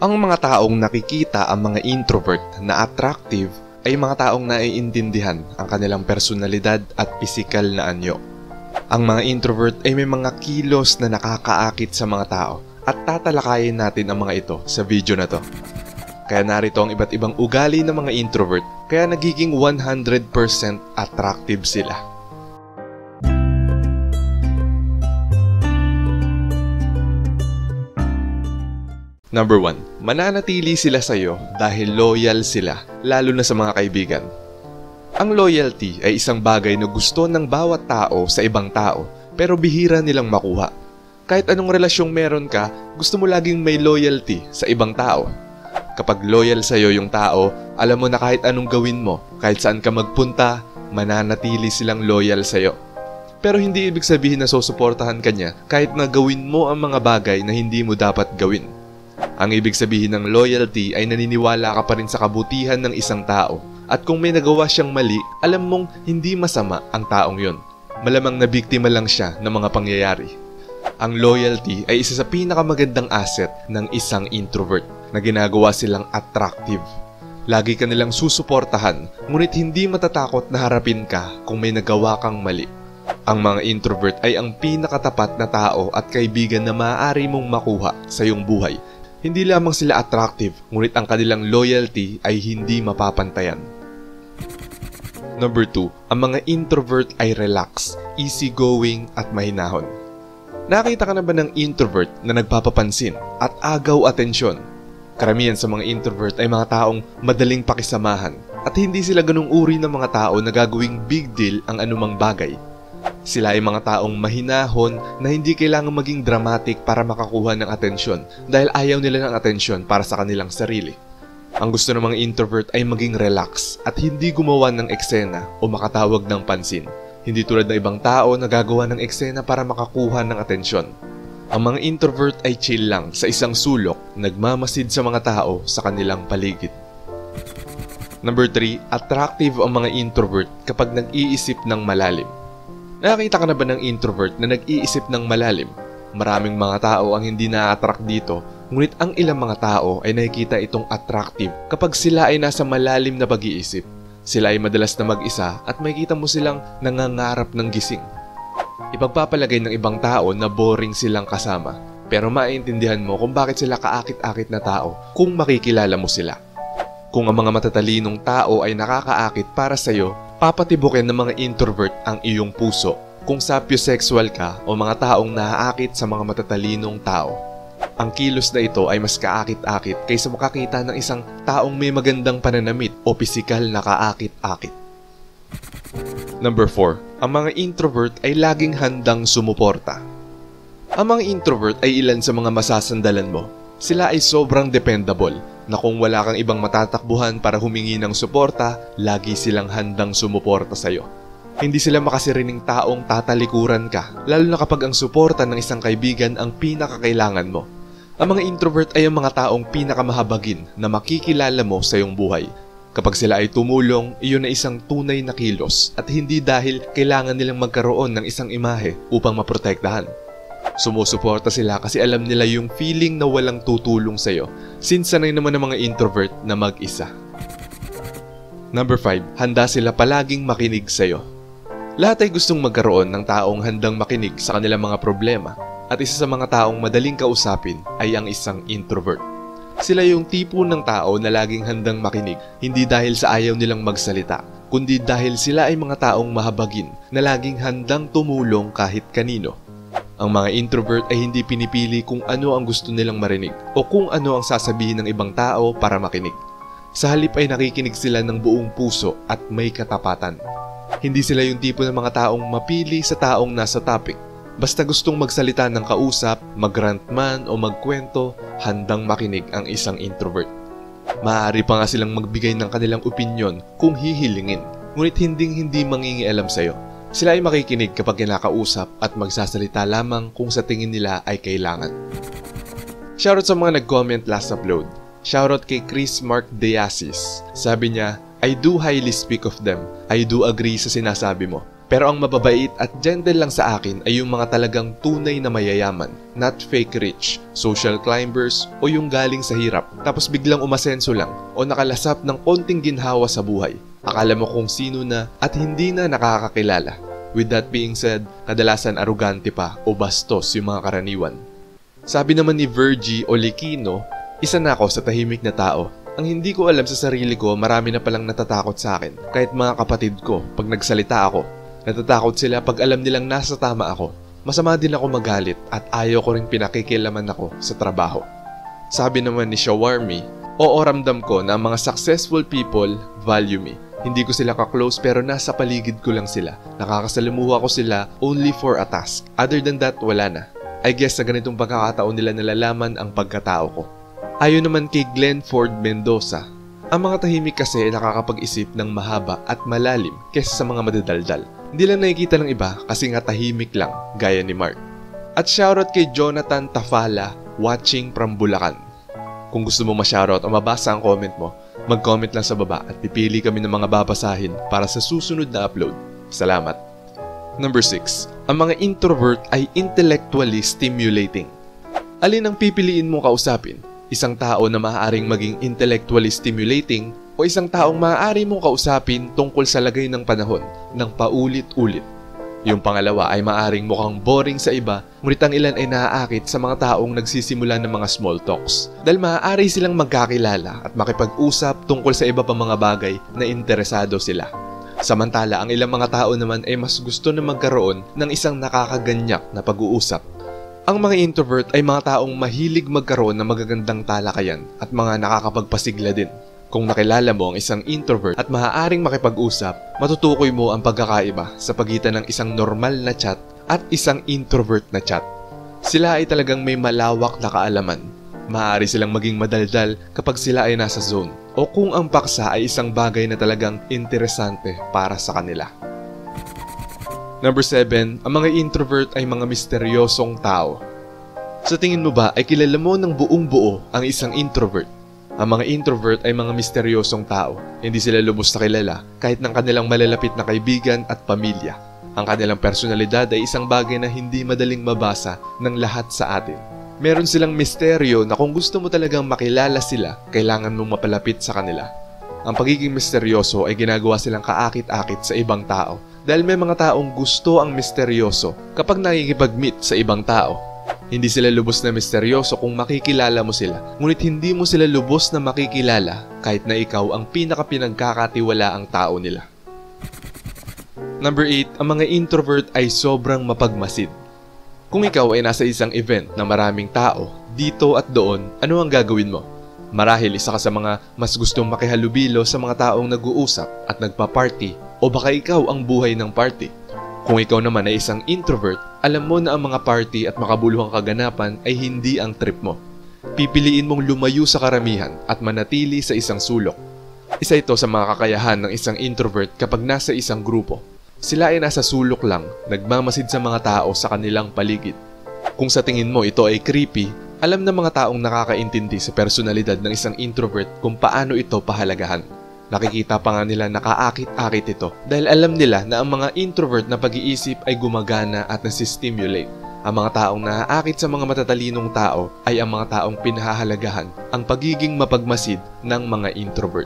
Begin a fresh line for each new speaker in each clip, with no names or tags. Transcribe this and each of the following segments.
Ang mga taong nakikita ang mga introvert na attractive ay mga taong naiintindihan ang kanilang personalidad at pisikal na anyo. Ang mga introvert ay may mga kilos na nakakaakit sa mga tao at tatalakayin natin ang mga ito sa video na to. Kaya narito ang iba't ibang ugali ng mga introvert kaya nagiging 100% attractive sila. Number 1. Mananatili sila sa iyo dahil loyal sila, lalo na sa mga kaibigan. Ang loyalty ay isang bagay na gusto ng bawat tao sa ibang tao pero bihira nilang makuha. Kahit anong relasyong meron ka, gusto mo laging may loyalty sa ibang tao. Kapag loyal sa iyo yung tao, alam mo na kahit anong gawin mo, kahit saan ka magpunta, mananatili silang loyal sa iyo. Pero hindi ibig sabihin na susuportahan ka niya kahit na gawin mo ang mga bagay na hindi mo dapat gawin. Ang ibig sabihin ng loyalty ay naniniwala ka pa rin sa kabutihan ng isang tao at kung may nagawa siyang mali, alam mong hindi masama ang taong yon. Malamang na biktima lang siya ng mga pangyayari. Ang loyalty ay isa sa pinakamagandang asset ng isang introvert na ginagawa silang attractive. Lagi ka nilang susuportahan, ngunit hindi matatakot na harapin ka kung may nagawa kang mali. Ang mga introvert ay ang pinakatapat na tao at kaibigan na maaari mong makuha sa iyong buhay. Hindi lamang sila attractive, ngunit ang kanilang loyalty ay hindi mapapantayan. Number 2. Ang mga introvert ay relax, easygoing at mahinahon. Nakita ka na ba ng introvert na nagpapapansin at agaw atensyon? Karamihan sa mga introvert ay mga taong madaling pakisamahan at hindi sila ganung uri ng mga tao na gagawing big deal ang anumang bagay. Sila ay mga taong mahinahon na hindi kailangang maging dramatic para makakuha ng atensyon dahil ayaw nila ng atensyon para sa kanilang sarili. Ang gusto ng mga introvert ay maging relax at hindi gumawa ng eksena o makatawag ng pansin. Hindi tulad ng ibang tao na gagawa ng eksena para makakuha ng atensyon. Ang mga introvert ay chill lang sa isang sulok, nagmamasid sa mga tao sa kanilang paligid. Number 3. Attractive ang mga introvert kapag nag-iisip ng malalim. Nakakita ka na ba ng introvert na nag-iisip ng malalim? Maraming mga tao ang hindi na-attract dito, ngunit ang ilang mga tao ay nakikita itong attractive kapag sila ay nasa malalim na pag-iisip. Sila ay madalas na mag-isa at makikita mo silang nangangarap ng gising. Ipagpapalagay ng ibang tao na boring silang kasama, pero maiintindihan mo kung bakit sila kaakit-akit na tao kung makikilala mo sila. Kung ang mga matatalinong tao ay nakakaakit para sa'yo, papatibukin ng mga introvert ang iyong puso kung sapiosexual ka o mga taong naaakit sa mga matatalinong tao. Ang kilos na ito ay mas kaakit-akit kaysa makakita ng isang taong may magandang pananamit o pisikal na kaakit-akit. Number 4. Ang mga introvert ay laging handang sumuporta. Ang mga introvert ay ilan sa mga masasandalan mo. Sila ay sobrang dependable na kung wala kang ibang matatakbuhan para humingi ng suporta, lagi silang handang sumuporta sa'yo. Hindi sila makasirining taong tatalikuran ka, lalo na kapag ang suporta ng isang kaibigan ang pinakakailangan mo. Ang mga introvert ay ang mga taong pinakamahabagin na makikilala mo sa iyong buhay. Kapag sila ay tumulong, iyon ay isang tunay na kilos at hindi dahil kailangan nilang magkaroon ng isang imahe upang maprotektahan. Sumusuporta sila kasi alam nila yung feeling na walang tutulong sa'yo since sanay naman ng mga introvert na mag-isa. Number 5. Handa sila palaging makinig sa'yo. Lahat ay gustong magkaroon ng taong handang makinig sa kanilang mga problema at isa sa mga taong madaling kausapin ay ang isang introvert. Sila yung tipo ng tao na laging handang makinig hindi dahil sa ayaw nilang magsalita, kundi dahil sila ay mga taong mahabagin na laging handang tumulong kahit kanino. Ang mga introvert ay hindi pinipili kung ano ang gusto nilang marinig o kung ano ang sasabihin ng ibang tao para makinig. Sa halip ay nakikinig sila ng buong puso at may katapatan. Hindi sila yung tipo ng mga taong mapili sa taong nasa topic. Basta gustong magsalita ng kausap, mag-rant man o magkwento, handang makinig ang isang introvert. Maaari pa nga silang magbigay ng kanilang opinyon kung hihilingin, ngunit hindi mangingialam sa'yo. Sila ay makikinig kapag kinakausap at magsasalita lamang kung sa tingin nila ay kailangan. Shoutout sa mga nag-comment last upload. Shoutout kay Chris Mark Diasis. Sabi niya, I do highly speak of them. I do agree sa sinasabi mo. Pero ang mababait at gentle lang sa akin ay yung mga talagang tunay na mayayaman, not fake rich, social climbers o yung galing sa hirap tapos biglang umasenso lang o nakalasap ng konting ginhawa sa buhay. Akala mo kung sino na at hindi na nakakakilala. With that being said, kadalasan arugante pa o bastos yung mga karaniwan. Sabi naman ni Virgie Olikino, isa na ako sa tahimik na tao. Ang hindi ko alam sa sarili ko, marami na palang natatakot sa akin. Kahit mga kapatid ko, pag nagsalita ako, natatakot sila pag alam nilang nasa tama ako. Masama din ako magalit at ayaw ko rin pinakikilaman ako sa trabaho. Sabi naman ni Shawarmi, oo ramdam ko na ang mga successful people value me. Hindi ko sila ka-close pero nasa paligid ko lang sila. Nakakasalimuha ko sila only for a task. Other than that, wala na. I guess sa ganitong pagkakataon nila nalalaman ang pagkatao ko. Ayon naman kay Glenford Mendoza, ang mga tahimik kasi ay nakakapag-isip ng mahaba at malalim kaysa sa mga madadaldal. Hindi lang nakikita ng iba kasi nga tahimik lang, gaya ni Mark. At shoutout kay Jonathan Tafala, watching from Bulacan. Kung gusto mo ma-shoutout o mabasa ang comment mo, mag-comment lang sa baba at pipili kami ng mga babasahin para sa susunod na upload. Salamat. Number 6. Ang mga introvert ay intellectually stimulating. Alin ang pipiliin mong kausapin? Isang tao na maaaring maging intellectually stimulating o isang taong maaari mong kausapin tungkol sa lagay ng panahon ng paulit-ulit. Yung pangalawa ay maaaring mukhang boring sa iba, ngunit ang ilan ay naaakit sa mga taong nagsisimula ng mga small talks dahil maaari silang magkakilala at makipag-usap tungkol sa iba pang mga bagay na interesado sila. Samantala, ang ilang mga tao naman ay mas gusto na magkaroon ng isang nakakaganyak na pag-uusap. Ang mga introvert ay mga taong mahilig magkaroon ng magagandang talakayan at mga nakakapagpasigla din. Kung nakilala mo ang isang introvert at maaaring makipag-usap, matutukoy mo ang pagkakaiba sa pagitan ng isang normal na chat at isang introvert na chat. Sila ay talagang may malawak na kaalaman. Maaari silang maging madaldal kapag sila ay nasa zone o kung ang paksa ay isang bagay na talagang interesante para sa kanila. Number 7, ang mga introvert ay mga misteryosong tao. Sa tingin mo ba ay kilala mo ng buong buo ang isang introvert? Ang mga introvert ay mga misteryosong tao. Hindi sila lubos na kilala kahit ng kanilang malalapit na kaibigan at pamilya. Ang kanilang personalidad ay isang bagay na hindi madaling mabasa ng lahat sa atin. Meron silang misteryo na kung gusto mo talagang makilala sila, kailangan mong mapalapit sa kanila. Ang pagiging misteryoso ay ginagawa silang kaakit-akit sa ibang tao dahil may mga taong gusto ang misteryoso kapag nakikipag-meet sa ibang tao. Hindi sila lubos na misteryoso kung makikilala mo sila, ngunit hindi mo sila lubos na makikilala kahit na ikaw ang pinakapinagkakatiwalaang tao nila. Number 8, ang mga introvert ay sobrang mapagmasid. Kung ikaw ay nasa isang event na maraming tao, dito at doon, ano ang gagawin mo? Marahil isa ka sa mga mas gustong makihalubilo sa mga taong nag-uusap at nagpa-party o baka ikaw ang buhay ng party. Kung ikaw naman ay isang introvert, alam mo na ang mga party at makabuluhang kaganapan ay hindi ang trip mo. Pipiliin mong lumayo sa karamihan at manatili sa isang sulok. Isa ito sa mga kakayahan ng isang introvert kapag nasa isang grupo. Sila ay nasa sulok lang, nagmamasid sa mga tao sa kanilang paligid. Kung sa tingin mo ito ay creepy, alam ng mga taong nakakaintindi sa personalidad ng isang introvert kung paano ito pahalagahan. Nakikita pa nga nila nakaakit-akit ito dahil alam nila na ang mga introvert na pag-iisip ay gumagana at nasistimulate. Ang mga taong naaakit sa mga matatalinong tao ay ang mga taong pinahahalagahan ang pagiging mapagmasid ng mga introvert.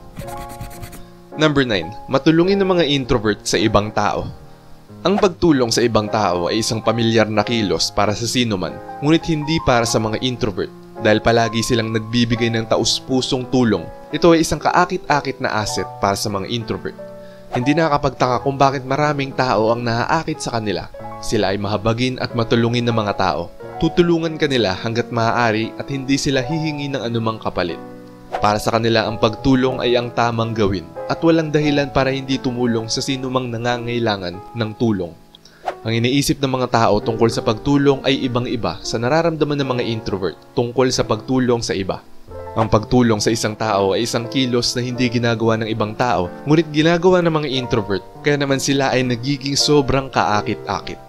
Number 9. Matulungin ng mga introvert sa ibang tao. Ang pagtulong sa ibang tao ay isang pamilyar na kilos para sa sino man, ngunit hindi para sa mga introvert. Dahil palagi silang nagbibigay ng taus-pusong tulong, ito ay isang kaakit-akit na asset para sa mga introvert. Hindi nakakapagtaka kung bakit maraming tao ang naaakit sa kanila. Sila ay mahabagin at matulungin ng mga tao. Tutulungan kanila hanggat maaari at hindi sila hihingi ng anumang kapalit. Para sa kanila ang pagtulong ay ang tamang gawin at walang dahilan para hindi tumulong sa sinumang nangangailangan ng tulong. Ang iniisip ng mga tao tungkol sa pagtulong ay ibang-iba sa nararamdaman ng mga introvert tungkol sa pagtulong sa iba. Ang pagtulong sa isang tao ay isang kilos na hindi ginagawa ng ibang tao, ngunit ginagawa ng mga introvert, kaya naman sila ay nagiging sobrang kaakit-akit.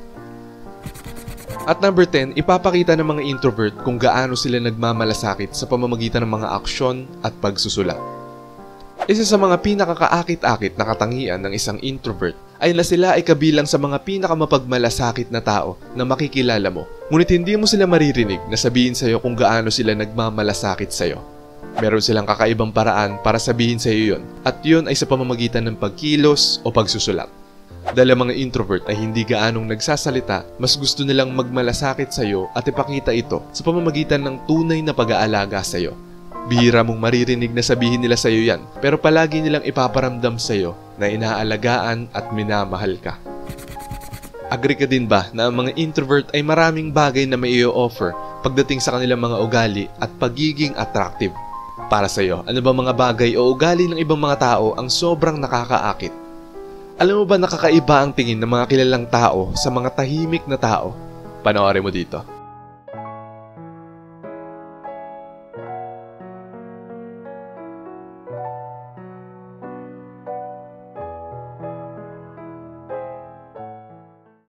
At number 10, ipapakita ng mga introvert kung gaano sila nagmamalasakit sa pamamagitan ng mga aksyon at pagsusulat. Isa sa mga pinakakaakit-akit na katangian ng isang introvert ay na sila ay kabilang sa mga pinakamapagmalasakit na tao na makikilala mo. Ngunit hindi mo sila maririnig na sabihin sa'yo kung gaano sila nagmamalasakit sa'yo. Meron silang kakaibang paraan para sabihin sa'yo yun, at yun ay sa pamamagitan ng pagkilos o pagsusulat. Dahil ang mga introvert ay hindi gaanong nagsasalita, mas gusto nilang magmalasakit sa'yo at ipakita ito sa pamamagitan ng tunay na pag-aalaga sa'yo. Bihira mong maririnig na sabihin nila sa'yo yan, pero palagi nilang ipaparamdam sa'yo na inaalagaan at minamahal ka. Agree ka din ba na ang mga introvert ay maraming bagay na may i-offer pagdating sa kanilang mga ugali at pagiging attractive? Para sa'yo, ano ba mga bagay o ugali ng ibang mga tao ang sobrang nakakaakit? Alam mo ba nakakaiba ang tingin ng mga kilalang tao sa mga tahimik na tao? Panoorin mo dito.